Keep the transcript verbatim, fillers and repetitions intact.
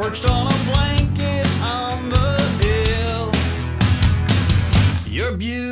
perched on a blanket on the hill. You're beautiful.